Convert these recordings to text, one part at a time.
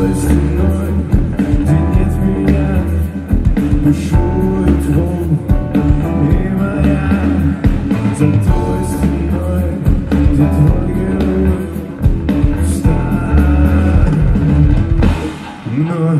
той стеной, где нет меня, бушует волн и моя. За той стеной, где твой герой встал. Но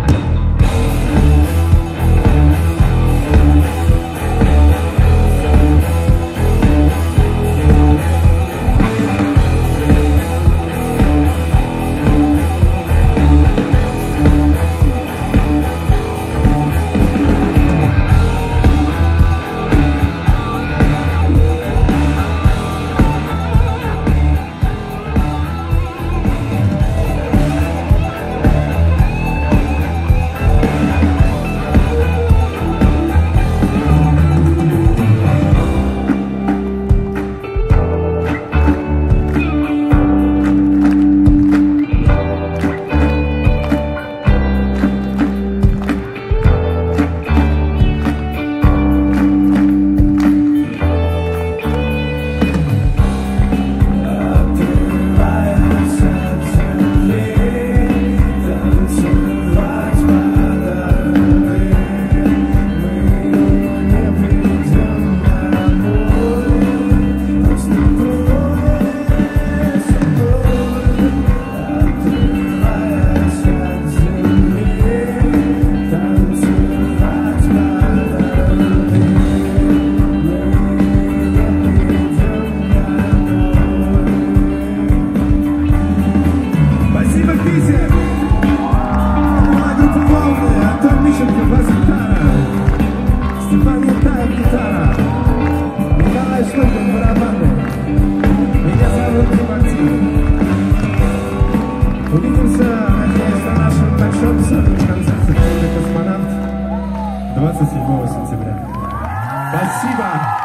увидимся, надеюсь, на нашем большом концерте «Космонавт» 27 сентября. Спасибо!